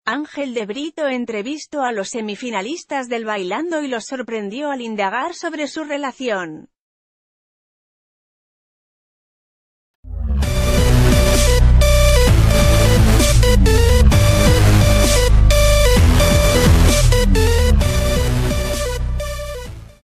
Ángel de Brito entrevistó a los semifinalistas del Bailando y los sorprendió al indagar sobre su relación.